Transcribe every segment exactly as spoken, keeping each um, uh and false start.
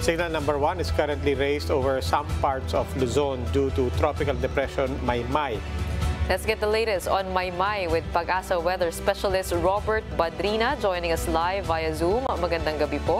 Signal number one is currently raised over some parts of Luzon due to Tropical Depression Maymay. Let's get the latest on Maymay with PAGASA weather specialist Robert Badrina joining us live via Zoom. Magandang gabi po.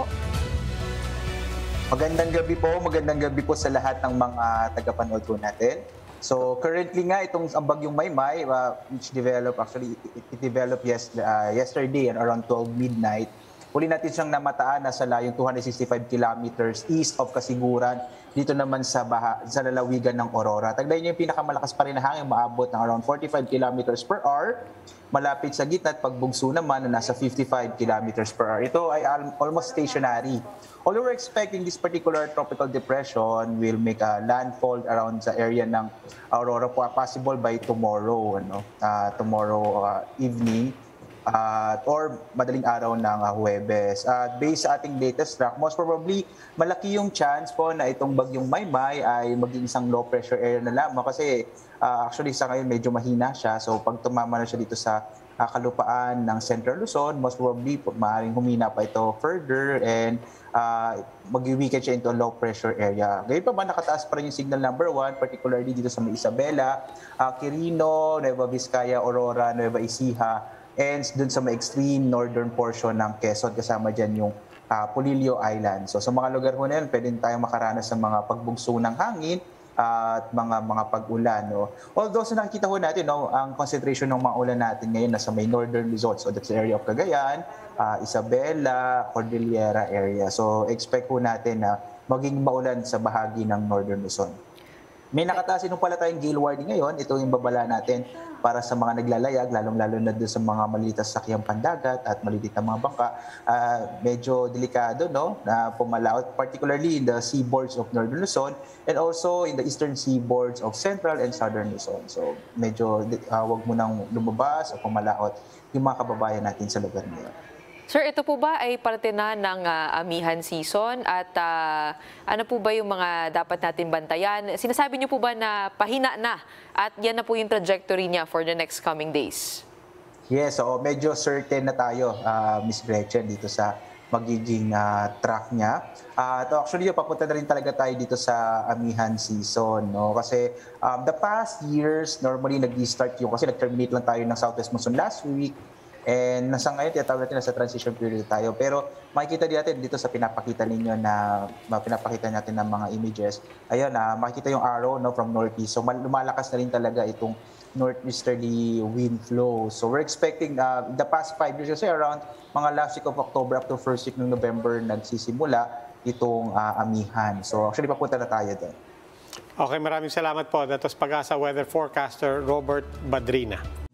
Magandang gabi po, magandang gabi po sa lahat ng mga tagapanood po natin. So currently nga itong ang bagyong Maymay, uh, which developed actually it, it developed yes, uh, yesterday and around twelve midnight. Huli natin siyang namataan na sa layong two hundred sixty-five kilometers east of Kasiguran, dito naman sa baha, sa lalawigan ng Aurora. Tagday niyo yung pinakamalakas pa rin na hangin, maabot ng around forty-five kilometers per hour. Malapit sa gitna at pagbugso naman na nasa fifty-five kilometers per hour. Ito ay almost stationary. Although we're expecting this particular tropical depression will make a landfall around sa area ng Aurora, possible by tomorrow, ano, uh, tomorrow uh, evening. Uh, or madaling araw ng uh, Huwebes. Uh, based sa ating latest track, most probably malaki yung chance po na itong bagyong Maymay ay maging isang low pressure area na lamang kasi uh, actually sa ngayon medyo mahina siya. So pag tumama na siya dito sa uh, kalupaan ng Central Luzon, most probably maaaring humina pa ito further and uh, mag-weaken siya into a low pressure area. Ngayon pa ba nakataas pa rin yung signal number one, particularly dito sa May Isabela, uh, Quirino, Nueva Vizcaya, Aurora, Nueva Ecija, and dun sa may extreme northern portion ng Quezon, kasama dyan yung uh, Polillo Island. So sa mga lugar ho na yun, pwede tayong makaranas sa mga pagbugso ng hangin uh, at mga mga pag-ulan. No? Although sa nakikita ho natin, no, ang concentration ng mga ulan natin ngayon nasa may northern Luzon. So that's the area of Cagayan, uh, Isabela, Cordillera area. So expect ho natin na maging maulan sa bahagi ng northern Luzon. May nakataas nung pala tayong gale warning ngayon. Ito yung babala natin para sa mga naglalayag, lalong-lalo na doon sa mga maliliit na sakyang pandagat at maliliit na mga bangka. Uh, medyo delikado, no, na pumalaot, particularly in the seaboards of northern Luzon and also in the eastern seaboards of central and southern Luzon. So medyo uh, wag mo nang lumabas o pumalaot yung mga kababayan natin sa lugar niyo. Sir, ito po ba ay parte na ng uh, amihan season at uh, ano po ba yung mga dapat natin bantayan? Sinasabi niyo po ba na pahina na at yan na po yung trajectory niya for the next coming days? Yes, so medyo certain na tayo, uh, Miss Gretchen, dito sa magiging uh, track niya. Uh, to actually, papunta na rin talaga tayo dito sa amihan season. No? Kasi um, the past years, normally nag-start yung, kasi nag-terminate lang tayo ng southwest monsoon last week. And nasa ngayon, tinatawag natin na sa transition period tayo. Pero makikita din natin dito sa pinapakita ninyo na pinapakita natin ng mga images. Ayun, na makikita yung arrow, no, from northeast. So lumalakas na rin talaga itong northeasterly wind flow. So we're expecting uh, the past five years kasi around mga last week of October up to first week ng November nagsisimula itong uh, amihan. So actually papunta na tayo doon. Okay, maraming salamat po. That was PAGASA weather forecaster Robert Badrina.